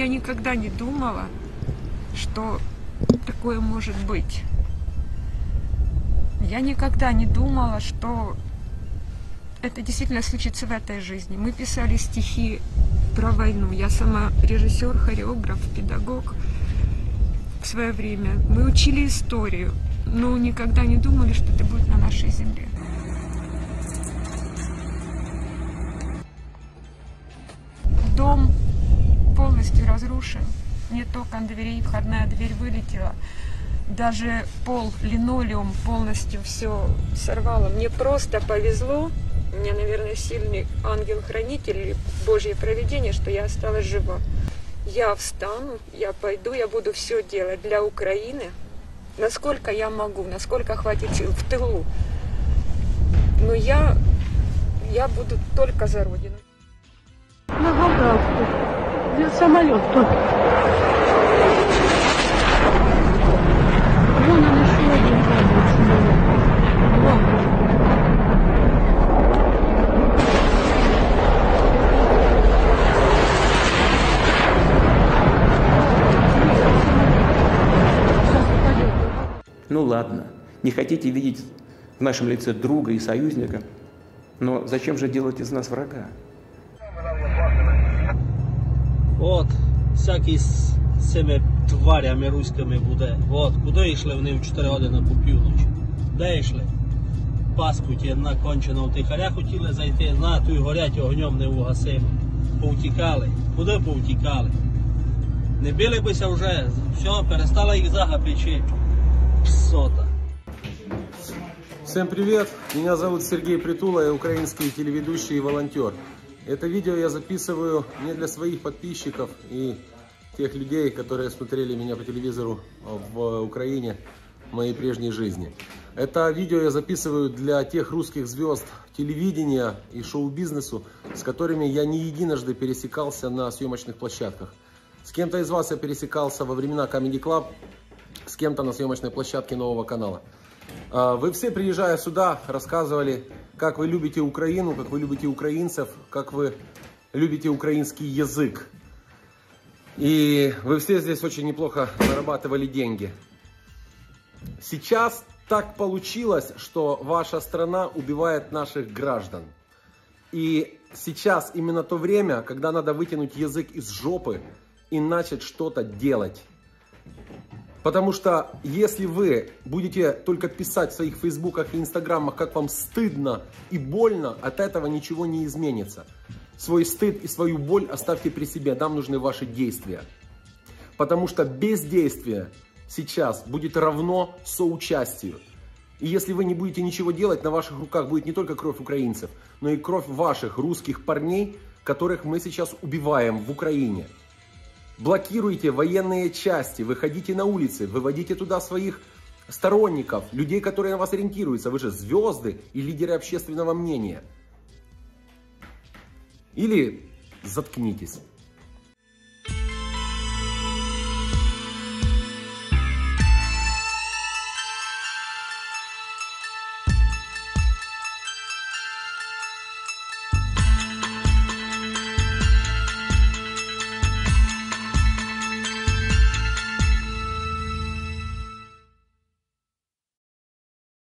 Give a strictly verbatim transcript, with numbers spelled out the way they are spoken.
я никогда не думала, что такое может быть. Я никогда не думала, что это действительно случится в этой жизни. Мы писали стихи про войну. Я сама режиссер, хореограф, педагог в свое время. Мы учили историю, но никогда не думали, что это будет на нашей земле. Дом полностью разрушен. Нет окон, дверей, входная дверь вылетела. Даже пол, линолеум полностью все сорвало. Мне просто повезло. У меня, наверное, сильный ангел-хранитель или Божье провидение, что я осталась жива. Я встану, я пойду, я буду все делать для Украины, насколько я могу, насколько хватит сил в тылу. Но я, я буду только за Родину. На Волгавку, где самолет только. Вон он еще один падает самолет. Ну ладно, не хотите видеть в нашем лице друга и союзника, но зачем же делать из нас врага? От, всякий з цими тварями руськими буде. От, куди йшли вони в чотири години по півночі? Де йшли? Паскуті накончено втихаря хотіли зайти, на ту й горять огнем невугасимо. Повтікали. Куди повтікали? Не били бися вже, все, перестала їх зага печи. Псота. Всем привет! Меня зовут Сергей Притула, я украинский телеведущий и волонтер. Это видео я записываю не для своих подписчиков и тех людей, которые смотрели меня по телевизору в Украине в моей прежней жизни. Это видео я записываю для тех русских звезд телевидения и шоу-бизнесу, с которыми я не единожды пересекался на съемочных площадках. С кем-то из вас я пересекался во времена Comedy Club, с кем-то на съемочной площадке нового канала. Вы все, приезжая сюда, рассказывали, как вы любите Украину, как вы любите украинцев, как вы любите украинский язык. И вы все здесь очень неплохо зарабатывали деньги. Сейчас так получилось, что ваша страна убивает наших граждан. И сейчас именно то время, когда надо вытянуть язык из жопы и начать что-то делать. Потому что если вы будете только писать в своих фейсбуках и инстаграмах, как вам стыдно и больно, от этого ничего не изменится. Свой стыд и свою боль оставьте при себе, нам нужны ваши действия. Потому что бездействие сейчас будет равно соучастию. И если вы не будете ничего делать, на ваших руках будет не только кровь украинцев, но и кровь ваших русских парней, которых мы сейчас убиваем в Украине. Блокируйте военные части, выходите на улицы, выводите туда своих сторонников, людей, которые на вас ориентируются. Вы же звезды и лидеры общественного мнения. Или заткнитесь.